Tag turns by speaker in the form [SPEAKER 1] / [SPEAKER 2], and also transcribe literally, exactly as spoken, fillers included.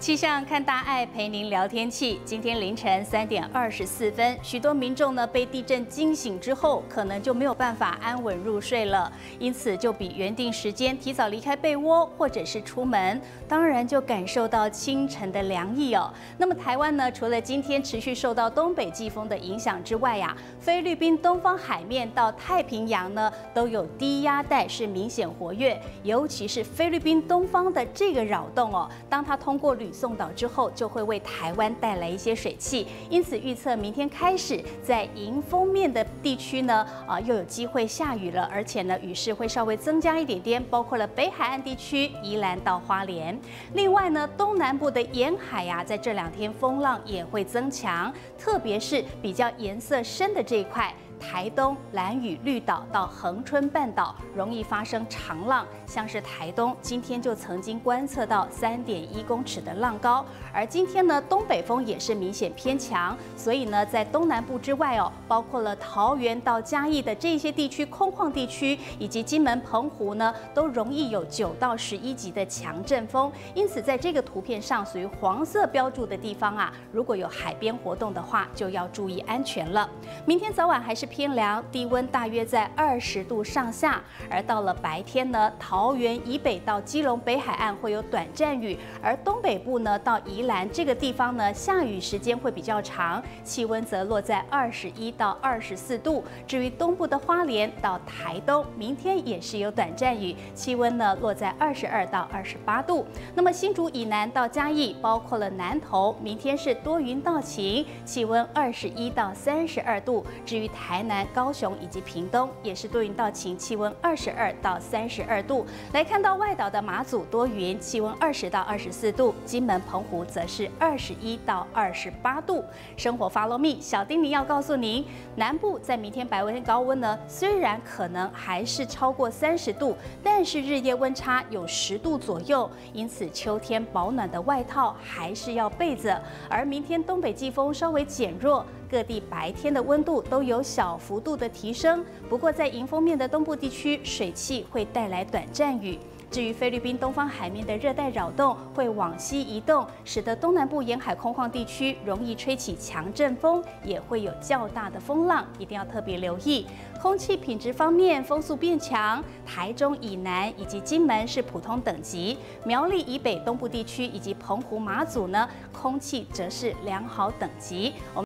[SPEAKER 1] 气象看大爱陪您聊天气。今天凌晨三点二十四分，许多民众呢被地震惊醒之后，可能就没有办法安稳入睡了，因此就比原定时间提早离开被窝或者是出门，当然就感受到清晨的凉意哦。那么台湾呢，除了今天持续受到东北季风的影响之外呀，菲律宾东方海面到太平洋呢都有低压带是明显活跃，尤其是菲律宾东方的这个扰动哦，当它通过吕宋岛之后，就会为台湾带来一些水汽，因此预测明天开始，在迎风面的地区呢，啊、呃、又有机会下雨了，而且呢雨势会稍微增加一点点，包括了北海岸地区、宜兰到花莲。另外呢，东南部的沿海呀、啊，在这两天风浪也会增强，特别是比较颜色深的这一块。台东、兰屿、绿岛到恒春半岛容易发生长浪，像是台东今天就曾经观测到三点一公尺的浪高，而今天呢东北风也是明显偏强，所以呢在东南部之外哦，包括了桃园到嘉义的这些地区空旷地区，以及金门、澎湖呢，都容易有九到十一级的强阵风，因此在这个图片上属于黄色标注的地方啊，如果有海边活动的话，就要注意安全了。明天早晚还是偏凉，低温大约在二十度上下。而到了白天呢，桃园以北到基隆北海岸会有短暂雨，而东北部呢到宜兰这个地方呢，下雨时间会比较长，气温则落在二十一到二十四度。至于东部的花莲到台东，明天也是有短暂雨，气温呢落在二十二到二十八度。那么新竹以南到嘉义，包括了南投，明天是多云到晴，气温二十一到三十二度。至于台南、高雄以及屏东也是多云到晴，气温二十二到三十二度。来看到外岛的马祖多云，气温二十到二十四度；金门、澎湖则是二十一到二十八度。生活 Follow Me， 小丁尼要告诉您，南部在明天白温高温呢，虽然可能还是超过三十度，但是日夜温差有十度左右，因此秋天保暖的外套还是要备着。而明天东北季风稍微减弱，各地白天的温度都有小幅度的提升，不过在迎风面的东部地区，水汽会带来短暂雨。至于菲律宾东方海面的热带扰动会往西移动，使得东南部沿海空旷地区容易吹起强阵风，也会有较大的风浪，一定要特别留意。空气品质方面，风速变强，台中以南以及金门是普通等级，苗栗以北东部地区以及澎湖、马祖呢，空气则是良好等级。我们